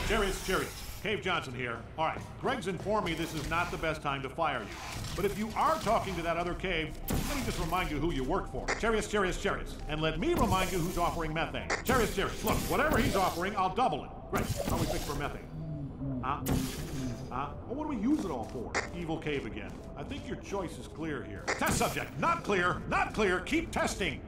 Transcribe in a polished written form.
Chariots. Cave Johnson here. All right, Greg's informed me this is not the best time to fire you. But if you are talking to that other cave, let me just remind you who you work for. Chariots. And let me remind you who's offering methane. Chariots. Look, whatever he's offering, I'll double it. Greg, how do we fix for methane? Huh? Well, what do we use it all for? Evil cave again. I think your choice is clear here. Test subject, not clear. Keep testing.